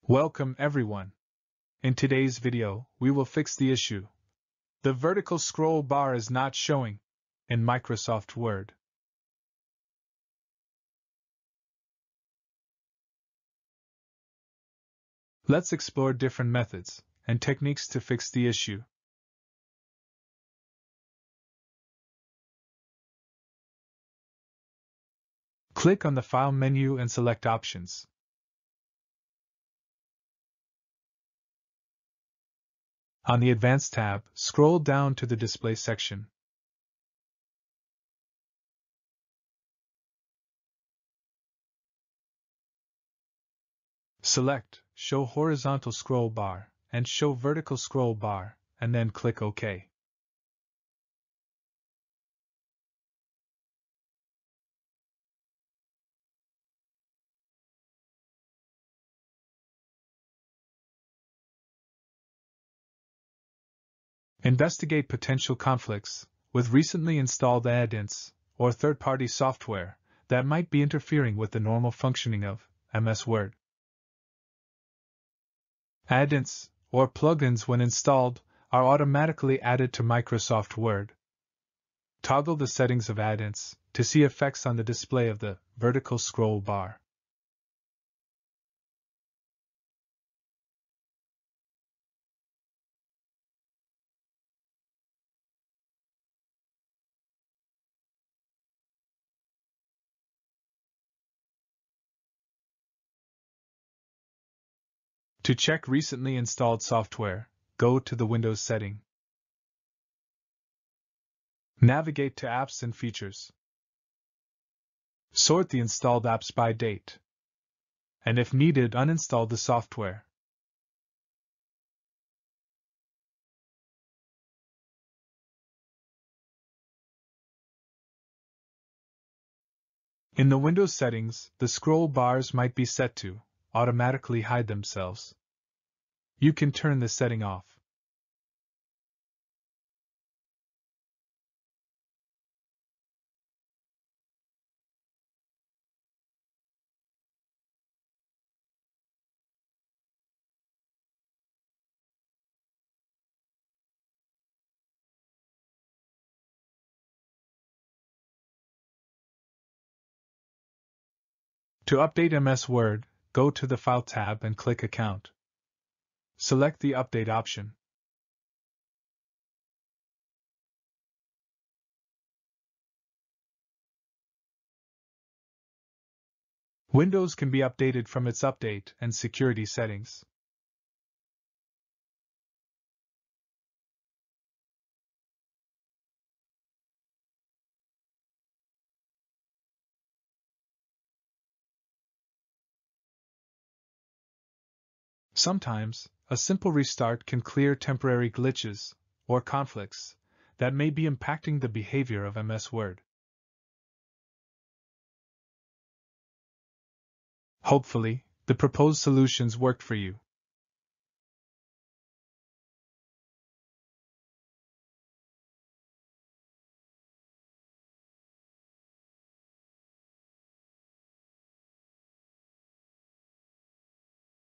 Welcome everyone. In today's video, we will fix the issue. The vertical scroll bar is not showing in Microsoft Word. Let's explore different methods and techniques to fix the issue. Click on the File menu and select Options. On the Advanced tab, scroll down to the Display section. Select Show Horizontal Scroll Bar and Show Vertical Scroll Bar, and then click OK. Investigate potential conflicts with recently installed add-ins or third-party software that might be interfering with the normal functioning of MS Word. Add-ins or plugins, when installed, are automatically added to Microsoft Word. Toggle the settings of add-ins to see effects on the display of the vertical scroll bar. To check recently installed software, go to the Windows setting. Navigate to Apps and Features. Sort the installed apps by date. And if needed, uninstall the software. In the Windows settings, the scroll bars might be set to automatically hide themselves. You can turn the setting off. To update MS Word, go to the File tab and click Account. Select the Update option. Windows can be updated from its Update and Security settings. Sometimes, a simple restart can clear temporary glitches or conflicts that may be impacting the behavior of MS Word. Hopefully, the proposed solutions worked for you.